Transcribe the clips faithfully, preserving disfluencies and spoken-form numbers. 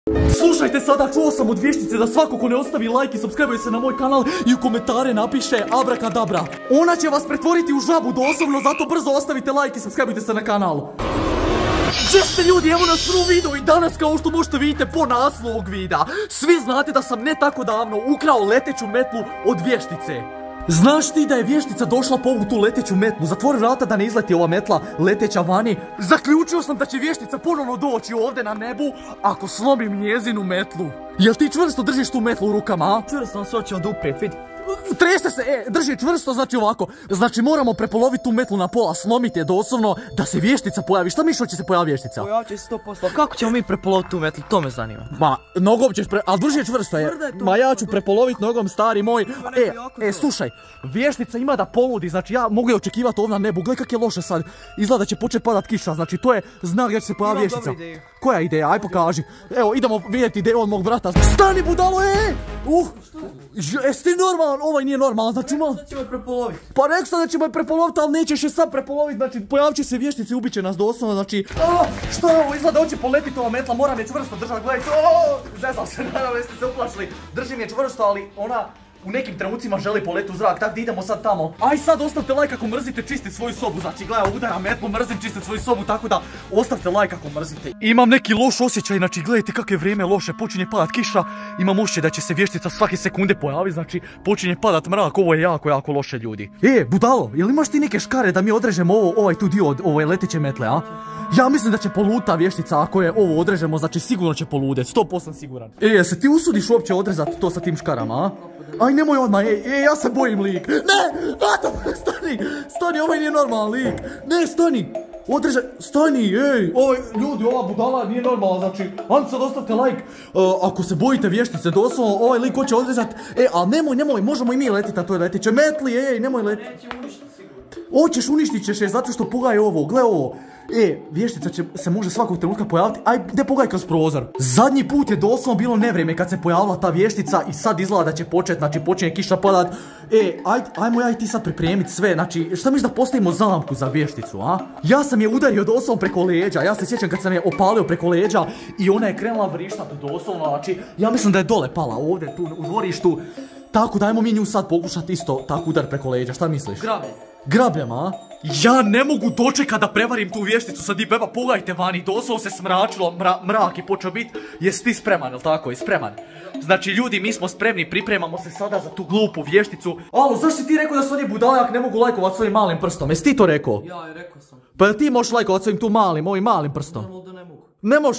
Slušajte sada, čuo sam od vještice da svako ko ne ostavi like i subscribe se na moj kanal i u komentare napiše abrakadabra. Ona će vas pretvoriti u žabu doslovno, zato brzo ostavite like i subscribe se na kanal. Gdje ste ljudi, evo nas u videu i danas kao što možete vidite po naslovu ovog videa. Svi znate da sam ne tako davno ukrao leteću metlu od vještice. Znaš ti da je vještica došla po ovu tu leteću metlu, zatvori vrata da ne izleti ova metla leteća vani. Zaključio sam da će vještica ponovno doći ovdje na nebu ako slomim njezinu metlu. Jel ti čvrsto držiš tu metlu u rukama, a? Čvrsto sam se hoće oduprijeti, vidi. Treste se, e, drži čvrsto, znači ovako. Znači moramo prepoloviti tu metlu na pola, slomiti je doslovno da se vještica pojavi. Šta misliš će se pojavi vještica? Pojavit će se sto posto. Kako ćemo mi prepoloviti tu metlu, to me zanima. Ma, nogom ćeš pre... ali drži je čvrsto je. Ma ja ću prepoloviti nogom, stari moj. E, e, slušaj, vještica ima da poludi, znači ja mogu je očekivati ovdje na nebu. Gledaj kak je loše sad, izgleda da će početi padat kiša, znači to je znak da će se pojavi vještica. Koja ideja, aj pokaži. Evo, idemo vidjeti ideju od mog brata. Stani budalo, e! Uh! Jesi ti normalan? Ovaj nije normalan, znači malo... Sad ćemo je prepoloviti. Pa rekao sam da ćemo je prepoloviti, ali nećeš je sad prepoloviti, znači pojavit će se vještice i ubit će nas doslovno, znači... O, što je ovo, izgleda da hoće poletiti ova metla, moram je čvrsto držati, gledajte, o, zezam se, naravno jeste se uplašili, držim je čvrsto, ali ona... u nekim trenucima želi poleti u zrak, tako da idemo sad tamo. Aj sad ostavite like ako mrzite čistiti svoju sobu, znači gledaj udaram metlu, mrzim čistiti svoju sobu, tako da ostavite like ako mrzite. Imam neki loš osjećaj, znači gledajte kako je vrijeme loše, počinje padat kiša, imam osjećaj da će se vještica svake sekunde pojaviti, znači počinje padat mrak, ovo je jako, jako loše ljudi. E, budalo, jel imaš ti neke škare da mi odrežemo ovo, ovaj tu dio od ove leteće metle, a? Ja mislim da će poluta vještica ako je ovo odrežemo, znači sigurno će poludeti, sto posto sam siguran. E, se ti usudiš uopće odrezati to sa tim škarama, a? Aj nemoj odmah, ej, ej, ja se bojim lik. Ne, vrata, stani, stani, ovaj nije normalan lik. Ne, stani, odrežaj, stani, ej, ovaj, ljudi, ova budala nije normalna, znači, ajde sad ostavite like. Uh, ako se bojite vještice, doslovno, ovaj lik hoće odrezat, e, ali nemoj, nemoj, možemo i mi letiti na toj letiće metli, ej, nemoj letiti. Neće uništiti sigurno. Hoćeš, uništit ćeš je, zato što pogaj ovo, gle ovo. E, vještica će se može svakog trenutka pojaviti, aj gdje pogaj kroz prozor. Zadnji put je doslovno bilo nevrijeme kad se pojavila ta vještica i sad izgleda da će početi, znači počinje kiša padat. E, aj, ajmo ja i ti sad pripremiti sve, znači šta misliš da postavimo zamku za vješticu, a? Ja sam je udario doslovno preko leđa, ja se sjećam kad sam je opalio preko leđa i ona je krenula vrištati doslovno, znači ja mislim da je dole pala ovdje tu u dvorištu. Tako da ajmo mi nju sad pokušati isto tako udar preko leđa, šta misliš? Grabe. Grabljem, a? Ja ne mogu dočekati da prevarim tu vješticu sa Deep Weba, pogledajte vani, doslovno se smračilo, mra, mrak je počeo biti. Jesi ti spreman, jel tako? Je spreman? Znači ljudi, mi smo spremni, pripremamo se sada za tu glupu vješticu. Alo, zašto si ti rekao da su oni budale ako ne mogu lajkovat svojim malim prstom? Jesi ti to rekao? Ja je rekao sam. Pa jel ti možeš lajkovat svojim tu malim, ovim malim prstom? Normalno da ne mogu. Ne moš?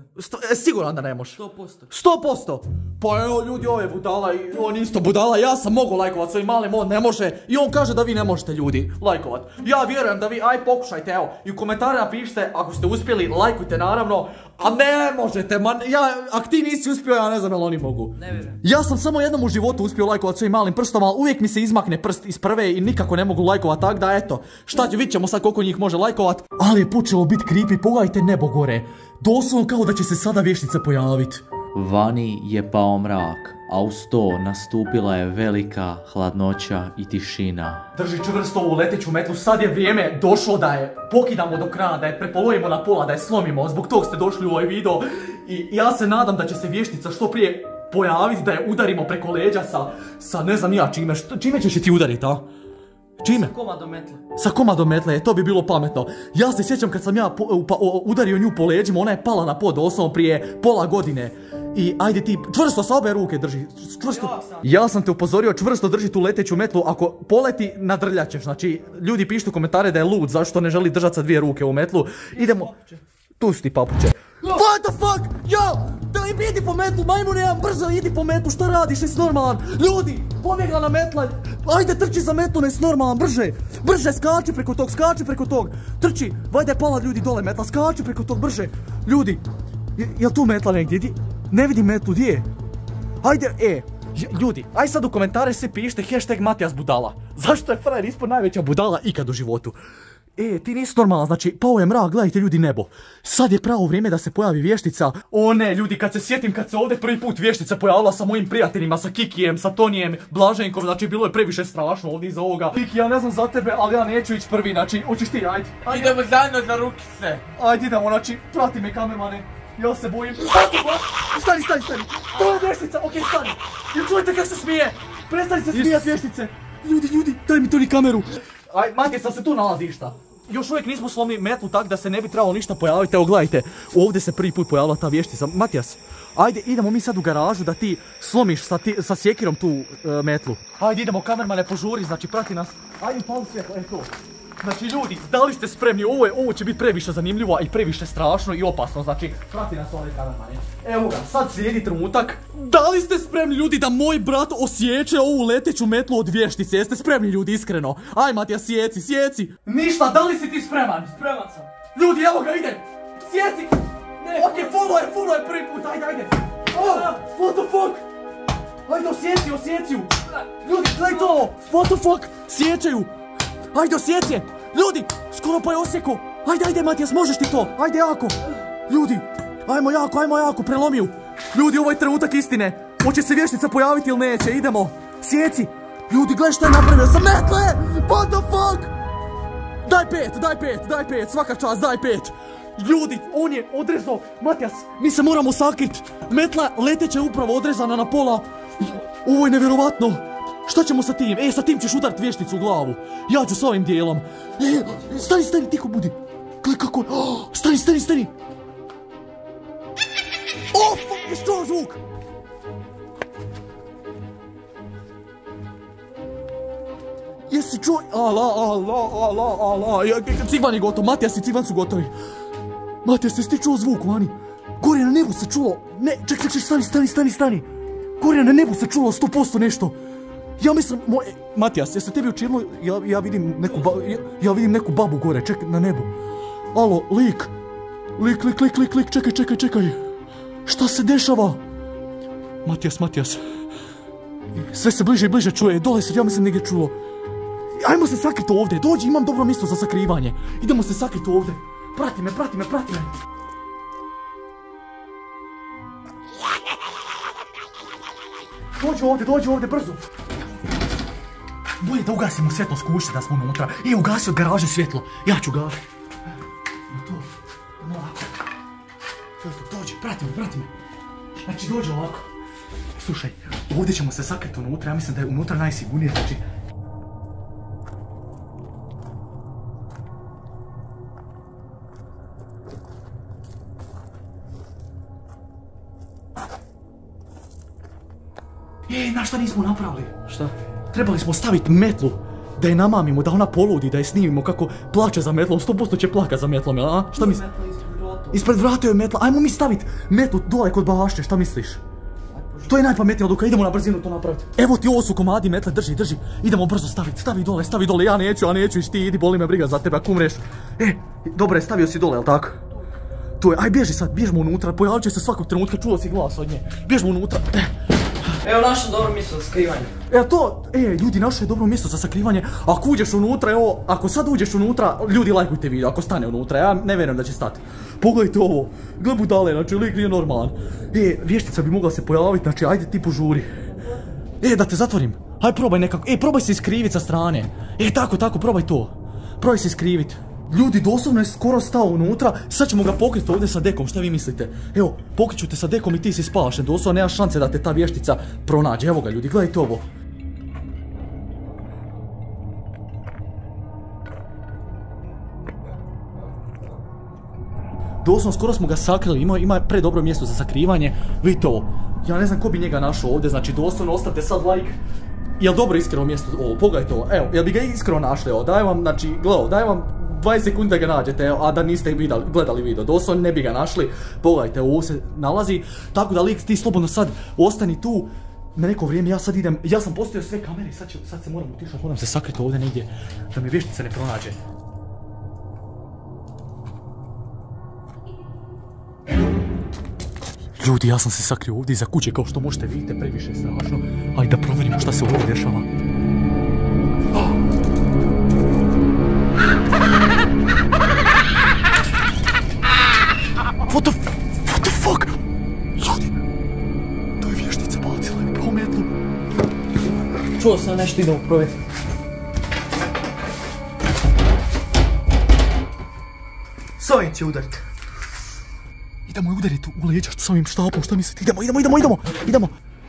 E, siguran da ne moš? sto posto. sto posto? Pa evo ljudi, ovo je budala i on isto budala, ja sam mogu lajkovat svojim malim, on ne može i on kaže da vi ne možete ljudi lajkovat. Ja vjerujem da vi, aj pokušajte, evo, i u komentare napišite ako ste uspjeli, lajkujte naravno, a ne možete, man, ja, ako ti nisi uspio, ja ne znam jel oni mogu. Ne vjerujem. Ja sam samo jednom u životu uspio lajkovat svojim malim prstom, ali uvijek mi se izmakne prst iz prve i nikako ne mogu lajkovat, tak da eto, šta ću, vidit ćemo sad koliko njih može lajkovat, ali je počelo biti creepy, pogledajte nebo gore, doslovno kao da će se sada vještica pojaviti. Vani je pao mrak, a uz to nastupila je velika hladnoća i tišina. Drži čvrsto ovu leteću metlu, sad je vrijeme došlo da je pokidamo do kraja, da je prepolovimo na pola, da je slomimo, zbog tog ste došli u ovaj video. I ja se nadam da će se vještica što prije pojaviti, da je udarimo preko leđa sa, sa ne znam ja čime, što, čime ćeš je ti udariti, a? Čime? Sa komadom metle. Sa komadom metle, to bi bilo pametno. Ja se sjećam kad sam ja po, pa, o, udario nju po leđima, ona je pala na pod, doslovno prije pola godine. I ajde ti, čvrsto sa obe ruke drži, čvrsto. Ja sam. ja sam te upozorio, čvrsto drži tu leteću metlu, ako poleti nadrljaćeš, znači ljudi pišite u komentare da je lud, zašto ne želi držati sa dvije ruke u metlu. Idemo, tu su ti papuče. What the fuck, yo, da idi po metlu, majmune jedan, brzo idi po metlu, šta radiš, nisi normalan, ljudi, pobjegla na metla, ajde trči za metlu, nisi normalan, brže, brže, skači preko tog, skači preko tog, trči, vajde je pala ljudi dole metla, skači preko tog, brže, ljudi, jel tu metla negdje, di, ne vidim metlu, gdje je, ajde, e, ljudi, aj sad u komentare se pišite hashtag Matijas budala, zašto je frajer ispod najveća budala ikad u životu. E, ti nisi normalan, znači, pao je mrak, gledajte ljudi nebo. Sad je pravo vrijeme da se pojavi vještica. O ne, ljudi, kad se sjetim, kad se ovdje prvi put vještica pojavila sa mojim prijateljima, sa Kikijem, sa Tonijem, Blaženkom, znači, bilo je previše strašno ovdje iza ovoga. Kiki, ja ne znam za tebe, ali ja neću ići prvi, znači, hoćeš ti, ajde. Idemo zajedno za rukice. Ajde, idemo, znači, prati me kamermane. Ja se bojim. Stani, stani, stani. To je vještica, okej, stani. Jel čujete kako se smije? Prestani se smijat vještice. Ljudi, ljudi, daj mi to ni kameru. Aj, Matija, sad se tu nalazi šta? Još uvijek nismo slomili metlu tak da se ne bi trebalo ništa pojaviti. Evo gledajte, ovdje se prvi put pojavila ta vještica. Matijas, ajde idemo mi sad u garažu da ti slomiš sa, ti, sa sjekirom tu uh, metlu. Ajde idemo, kamermane, požuri, znači prati nas. Ajde upali svjetlo, e to. Znači ljudi, da li ste spremni? Ovo, je, ovo će biti previše zanimljivo i previše strašno i opasno. Znači, prati nas ovaj kamermane. Evo ga, sad slijedi trenutak. Da li ste spremni ljudi da moj brat osjeće ovu leteću metlu od vještice? Jeste spremni ljudi, iskreno? Aj Matija, sjeci, sjeci. Ništa, da li si ti spreman? Spreman sam. Ljudi, evo ga, ide. Sjeci. Ne. Okej, follow je, follow je prvi put, ajde, ajde. Oh, what the fuck? Ajde, osjeci, osjeci ju. Ljudi, gledaj to, what the fuck? Sjećaju. Ajde, osjeci je. Ljudi, skoro pa je osjeko. Ajde, ajde, Matijas, možeš ti to. Ajde, jako. Ljudi, ajmo jako, ajmo jako, prelomi ju. Ljudi, ovo je trenutak istine. Hoće se vještica pojaviti ili neće, idemo. Sjeci. Ljudi, gledaj što je napravio sa metle. What the fuck? Daj pet, daj pet, daj pet, svaka čast, daj pet. Ljudi, on je odrezao. Matijas, mi se moramo sakrit. Metla leteća je upravo odrezana na pola. Ovo je nevjerovatno. Šta ćemo sa tim? E, sa tim ćeš udarit vješticu u glavu. Ja ću s ovim dijelom. E, stani, stani, tiho budi. Gle kako... Oh, stani, stani, stani. Oh, fuck, jesi čuo zvuk? Jesi čuo? Ala, ala, ala, ala. Cigvan je gotov, Matijas i Cigvan su gotovi. Matijas, jesi ti čuo zvuk, vani? Gore na nebu se čulo. Ne, ček, ček, ček, stani, stani, stani, stani. Gore na nebu se čulo sto posto nešto. Ja mislim, moj... Matijas, jesi tebi učinilo? Ja, ja vidim neku ba... Ja, ja vidim neku babu gore, čekaj, na nebu. Alo, lik. Lik, lik, lik, lik, lik, čekaj, čekaj, čekaj. Šta se dešava? Matijas, Matijas. Sve se bliže i bliže čuje, dole se, ja mislim, negdje čulo. Ajmo se sakriti ovdje, dođi, imam dobro mjesto za sakrivanje. Idemo se sakriti ovdje. Prati me, prati me, prati me. Dođi ovdje, dođi ovdje, brzo. Bolje da ugasimo svjetlo s kuće da smo unutra. I ugasi od garaže svjetlo. Ja ću gasiti. To, ovako. Dođi, prati me, prati me. Znači, dođi ovako. Slušaj, ovdje ćemo se sakriti unutra. Ja mislim da je unutra najsigurnije, znači... Ej, na šta nismo napravili? Šta? Trebali smo staviti metlu, da je namamimo, da ona poludi, da je snimimo kako plače za metlom, sto posto će plakat za metlom, jel a? Šta misliš? Ispred vrata je metla, ajmo mi staviti metlu dole kod bašće, šta misliš? To je najpametnija odluka, idemo na brzinu to napraviti. Evo ti, ovo su komadi metle, drži, drži, idemo brzo staviti, stavi dole, stavi dole, ja neću, ja neću, ti idi, boli me briga za tebe, ako umreš. E, dobro je, stavio si dole, jel tako? Tu je, aj bježi sad, bježimo unutra, pojavit će se svakog trenutka, čuo si glas od nje, bježimo unutra. Evo našo dobro mjesto za skrivanje. Evo to, e, ljudi, našo je dobro mjesto za sakrivanje. Ako uđeš unutra, evo, ako sad uđeš unutra, ljudi lajkujte video, ako stane unutra, ja ne vjerujem da će stati. Pogledajte ovo, gle budale, znači lik nije normalan. E, vještica bi mogla se pojaviti, znači ajde ti požuri. E, da te zatvorim, aj probaj nekako, e, probaj se iskrivit sa strane. E, tako, tako, probaj to. Probaj se iskrivit. Ljudi, doslovno je skoro stao unutra, sad ćemo ga pokriti ovdje sa dekom, šta vi mislite? Evo, pokriću te sa dekom i ti si spašen, doslovno nema šanse da te ta vještica pronađe. Evo ga ljudi, gledajte ovo. Doslovno skoro smo ga sakrili, ima, ima predobro mjesto za sakrivanje, vidite ovo. Ja ne znam ko bi njega našao ovdje, znači doslovno ostavite sad like. Jel dobro iskreno mjesto ovo, pogledajte ovo, evo, jel bi ga iskreno našli ovo, daj vam, znači, gledaj, daj vam dvadeset sekundi da ga nađete, a da niste vidali, gledali video, doslovno ne bi ga našli, pogledajte, ovo se nalazi, tako da lik ti slobodno sad ostani tu, na neko vrijeme ja sad idem, ja sam postavio sve kamere, sad, će, sad se moram utišati, moram se sakriti ovdje negdje, da mi vještica ne pronađe. Ljudi, ja sam se sakrio ovdje iza kuće, kao što možete vidite, previše je strašno. Ajde da provjerimo šta se ovdje dešava. What the, what the fuck? Ljudi, to je vještica bacila je po metlu. Čuo sam nešto, idemo provjeriti. S ovim će udariti. Idemo je udariti u leđa s ovim štapom, šta mislite? Idemo, idemo, idemo, idemo, idemo.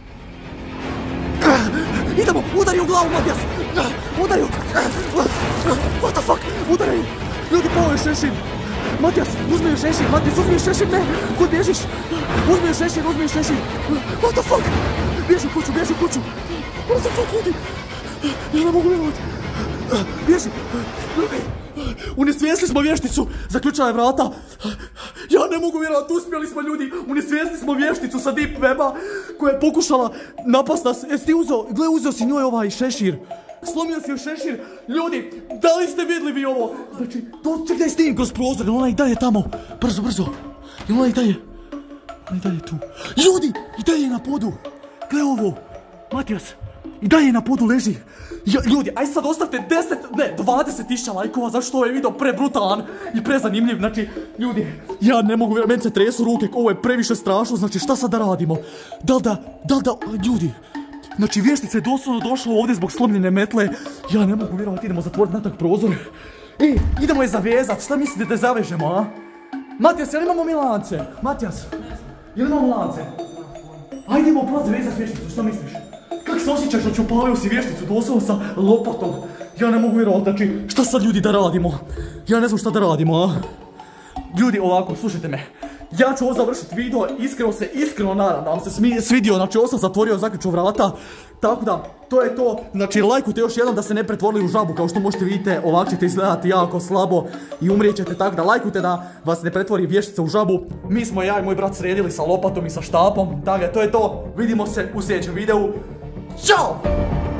Idemo, udari u glavu, Matijas! Udari u... What the fuck? Udari! Ljudi, pao je šešir! Matijas, uzmi joj šešir, Matijas, uzmi joj šešir, ne! Kud bježiš? Uzmi joj šešir, uzmi joj šešir! What the fuck? Bježi u kuću, bježi u kuću! What the fuck, ljudi? Ja ne mogu vjerovati! Bježi! Ljudi! Unesvijestili smo vješticu! Zaključala je vrata! Ja ne mogu vjerovati, uspjeli smo ljudi! Unesvijestili smo vješticu sa Deep Weba koja je pokušala napast nas. Jesi ti uzeo? Gle, uzeo si njoj ovaj šešir. Slomio si joj šešir. Ljudi, da li ste vidjeli vi ovo? Znači, to čekaj s tim kroz prozor, ili ona i dalje tamo? Brzo, brzo. Ili ona i dalje? Ona i dalje tu. Ljudi, i dalje je na podu. Gle ovo. Matijas, i dalje na podu leži. Ja, ljudi, aj sad ostavite deset, ne, dvadeset tisuća lajkova, zato što je video prebrutalan i prezanimljiv. Znači, ljudi, ja ne mogu vjerovati, meni se tresu ruke, ovo je previše strašno, znači šta sad da radimo? Da li da, da li da, ljudi, znači vještica je doslovno došla ovdje zbog slomljene metle, ja ne mogu vjerovati, idemo zatvoriti natak prozor. E, idemo je zavezat, šta mislite da je zavežemo, a? Matijas, jel imamo mi lance? Matijas, jel imamo lance? Ajde idemo provat zavezat vješticu, šta misliš? Kako se osjećaš, znači upalio si vješticu doslovno sa lopatom? Ja ne mogu vjerovati, znači šta sad ljudi da radimo? Ja ne znam šta da radimo, a? Ljudi, ovako, slušajte me. Ja ću ovo završiti video, iskreno se, iskreno nadam da vam se svidio, znači ovo sam zatvorio, zaključio vrata. Tako da, to je to, znači lajkujte još jednom da se ne pretvorili u žabu, kao što možete vidite, ovako ćete izgledati jako slabo i umrijećete, tako da lajkujte da vas ne pretvori vještica u žabu. Mi smo ja i moj brat sredili sa lopatom i sa štapom, tako da to je to, vidimo se u sljedećem videu. Ćao!